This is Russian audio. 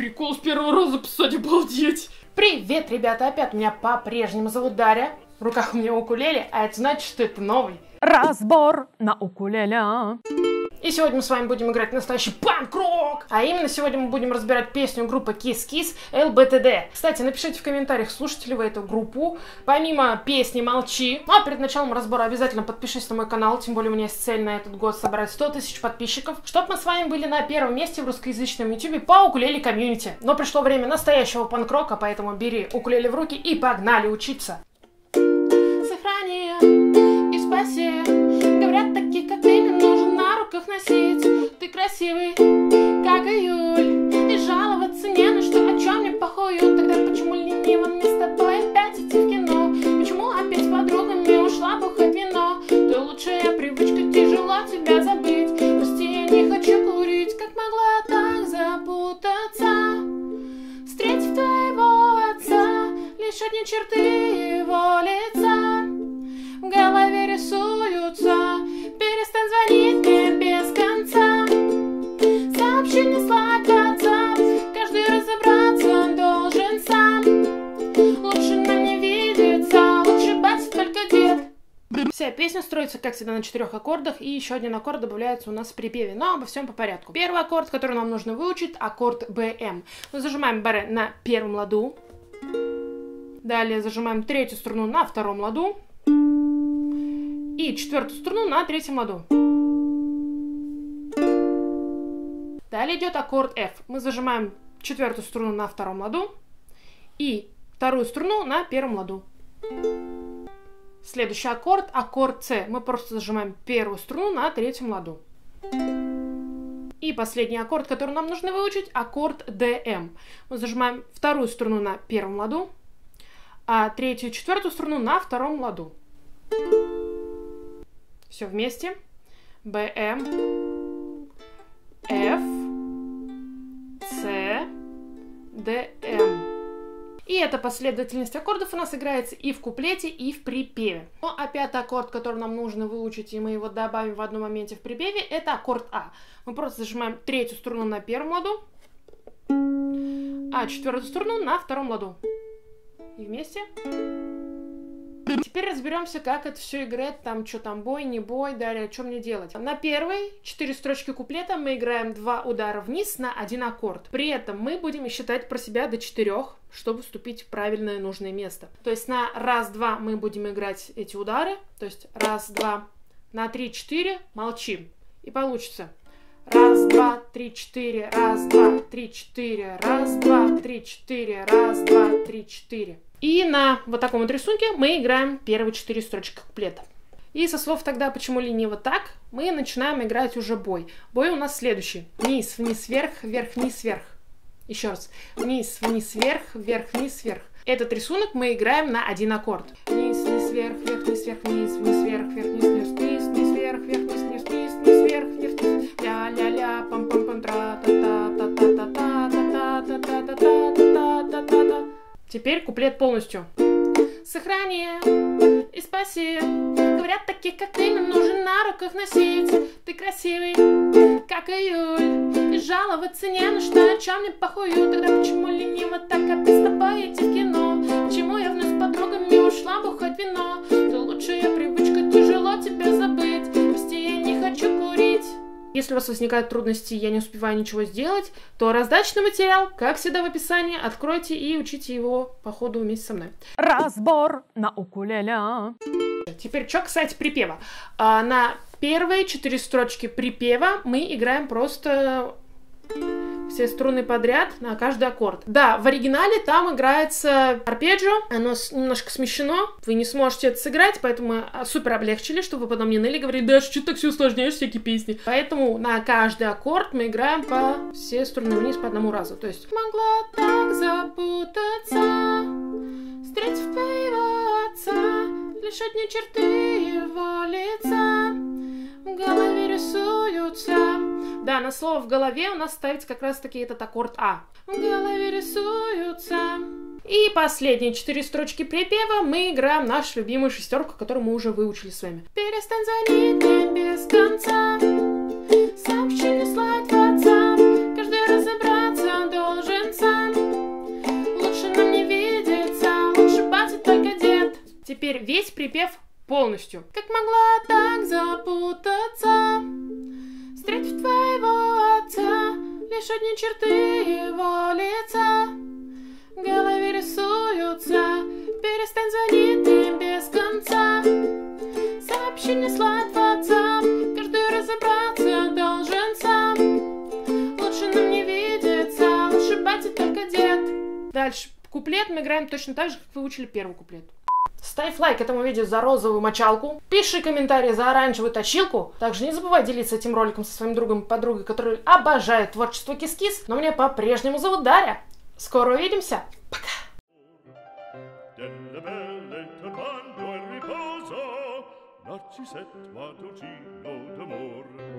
Прикол с первого раза писать, обалдеть. Привет, ребята, опять меня по-прежнему зовут Дарья. В руках у меня укулеле, а это значит, что это новый разбор на укулеле. И сегодня мы с вами будем играть настоящий панк-рок. А именно сегодня мы будем разбирать песню группы Kiss Kiss LBTD. Кстати, напишите в комментариях, слушаете ли вы эту группу. Помимо песни «Молчи». Ну а перед началом разбора обязательно подпишись на мой канал. Тем более у меня есть цель на этот год собрать 100 тысяч подписчиков. Чтобы мы с вами были на первом месте в русскоязычном ютубе по укулеле комьюнити. Но пришло время настоящего панк-рока, поэтому бери укулеле в руки и погнали учиться. Сохрани и спаси. Говорят, такие как ты, не нужен на руках носить. Ты красивый, как июль, и жаловаться не на что, о чем мне похую. Тогда почему лениво мне с тобой опять идти в кино? Почему опять с подругами ушла бухать вино? Ты лучшая привычка, тяжело тебя забыть. Прости, я не хочу курить, как могла так запутаться. Встретив твоего отца, лишь одни черты его лица в голове рисуются. Перестань звонить мне без конца. Сообщения слать WhatsApp, каждый разобраться должен сам. Лучше нам не видеться, лучше батя только дед. Вся песня строится, как всегда, на 4 аккордах, и еще один аккорд добавляется у нас в припеве, но обо всем по порядку. Первый аккорд, который нам нужно выучить, аккорд БМ. Мы зажимаем баре на первом ладу, далее зажимаем третью струну на втором ладу и четвертую струну на третьем ладу. Далее идет аккорд F. Мы зажимаем четвертую струну на втором ладу и вторую струну на первом ладу. Следующий аккорд, аккорд С. Мы просто зажимаем первую струну на третьем ладу. И последний аккорд, который нам нужно выучить, аккорд ДМ. Мы зажимаем вторую струну на первом ладу, а третью и четвертую струну на втором ладу. Все вместе. БМ, F, С, ДМ. И эта последовательность аккордов у нас играется и в куплете, и в припеве. Ну а пятый аккорд, который нам нужно выучить, и мы его добавим в одном моменте в припеве, это аккорд А. Мы просто зажимаем третью струну на первом ладу, а четвертую струну на втором ладу. И вместе. Теперь разберемся, как это все играть, там что там, бой, не бой, далее, что мне делать. На первой 4 строчки куплета мы играем 2 удара вниз на 1 аккорд. При этом мы будем считать про себя до 4, чтобы вступить в правильное нужное место. То есть на раз-два мы будем играть эти удары, то есть раз-два, на 3-4 молчим. И получится раз, два, три, четыре, раз, два, три, четыре, раз, два, три, четыре, раз, два, три, четыре. И на вот таком вот рисунке мы играем первые 4 строчки куплета. И со слов «Тогда почему лениво так» мы начинаем играть уже бой. Бой у нас следующий. Вниз, вниз, вверх, вверх, вниз, вверх. Еще раз. Вниз, вниз, вверх, вверх, вниз, вверх. Этот рисунок мы играем на 1 аккорд. Вниз, вниз, вверх, вверх, вниз, вверх, вниз, вниз, вверх, вверх, вниз, вниз, вниз, вниз, вверх, вверх, вниз, вниз, вниз, вниз, вверх, вверх, вниз, ля-ля-ля, пам-пам-пам, тра-та-та-та-та-та-та-та-та-та-та-та-та-та-та-та. Теперь куплет полностью. Сохрани и спаси. Говорят, таких как ты, не нужен на руках носить. Ты красивый, как июль, и жаловаться не на что, о чем мне похую. Тогда почему лениво так опять с тобой идти в кино? Почему я вновь с подругами ушла бухать вино? Ты лучшая привычка, тяжело тебя забыть. Прости, я не хочу курить. Если у вас возникают трудности, я не успеваю ничего сделать, то раздаточный материал, как всегда в описании, откройте и учите его по ходу вместе со мной. Разбор на укулеле. Теперь, что касается припева. На первые 4 строчки припева мы играем просто все струны подряд на каждый аккорд. Да, в оригинале там играется арпеджио, оно немножко смещено, вы не сможете это сыграть, поэтому мы супер облегчили, чтобы вы потом не ныли, говорили, да, что ты так все усложняешь, всякие песни. Поэтому на каждый аккорд мы играем по все струны вниз по одному разу. То есть могла так запутаться, встретив твоего отца, лишь одни черты его лица в голове рисуются. Да, на слово «в голове» у нас ставится как раз-таки этот аккорд А. В голове рисуются. И последние 4 строчки припева мы играем нашу любимую шестерку, которую мы уже выучили с вами. Перестань звонить мне без конца. Сообщение слать в WhatsApp. Каждый разобраться должен конца. Лучше нам не видеться, лучше батя только дед. Теперь весь припев полностью. Как могла так запутаться, встретив твоего отца, лишь одни черты его лица в голове рисуются. Перестань звонить им без конца, сообщение слать в WhatsApp, каждый разобраться должен сам. Лучше нам не видеться, лучше батя только дед. Дальше куплет мы играем точно так же, как выучили первый куплет. Ставь лайк этому видео за розовую мочалку, пиши комментарии за оранжевую точилку. Также не забывай делиться этим роликом со своим другом и подругой, которые обожают творчество Кис-Кис. Но меня по-прежнему зовут Дарья. Скоро увидимся. Пока. Narcisetto a Tocino d'amor.